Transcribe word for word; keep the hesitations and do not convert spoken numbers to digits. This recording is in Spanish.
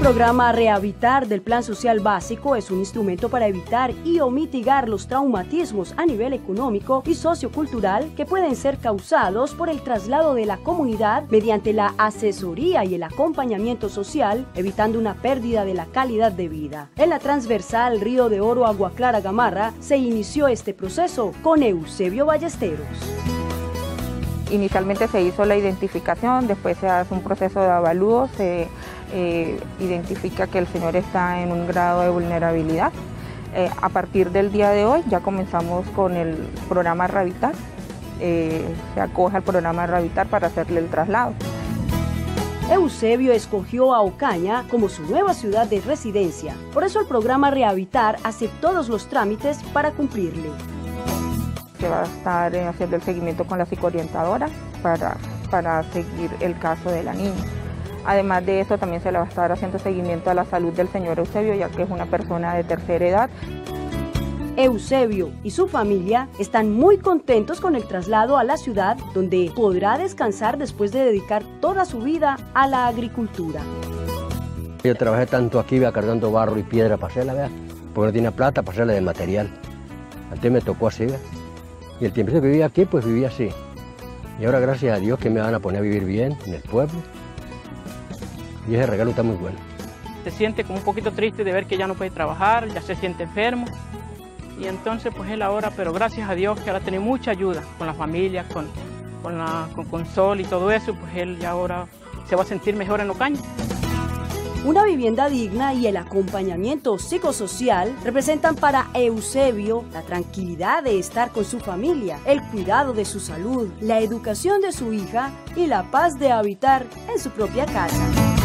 programa Rehabitar del Plan Social Básico es un instrumento para evitar y o mitigar los traumatismos a nivel económico y sociocultural que pueden ser causados por el traslado de la comunidad mediante la asesoría y el acompañamiento social, evitando una pérdida de la calidad de vida. En la transversal Río de Oro Agua Clara Gamarra se inició este proceso con Eusebio Ballesteros. Inicialmente se hizo la identificación, después se hace un proceso de avalúo, se eh, identifica que el señor está en un grado de vulnerabilidad. Eh, a partir del día de hoy ya comenzamos con el programa Rehabitar, eh, se acoge al programa Rehabitar para hacerle el traslado. Eusebio escogió a Ocaña como su nueva ciudad de residencia, por eso el programa Rehabitar hace todos los trámites para cumplirle. Se va a estar haciendo el seguimiento con la psicoorientadora para, para seguir el caso de la niña. Además de eso, también se le va a estar haciendo seguimiento a la salud del señor Eusebio, ya que es una persona de tercera edad. Eusebio y su familia están muy contentos con el traslado a la ciudad, donde podrá descansar después de dedicar toda su vida a la agricultura. Yo trabajé tanto aquí, vea, cargando barro y piedra para hacerla, vea, porque no tenía plata para hacerla del material. Antes me tocó así, vea. Y el tiempo que vivía aquí, pues vivía así. Y ahora, gracias a Dios, que me van a poner a vivir bien en el pueblo. Y ese regalo está muy bueno. Se siente como un poquito triste de ver que ya no puede trabajar, ya se siente enfermo. Y entonces, pues él ahora, pero gracias a Dios que ahora tiene mucha ayuda con la familia, con, con, la, con, con Sol y todo eso, pues él ya ahora se va a sentir mejor en Ocaña. Una vivienda digna y el acompañamiento psicosocial representan para Eusebio la tranquilidad de estar con su familia, el cuidado de su salud, la educación de su hija y la paz de habitar en su propia casa.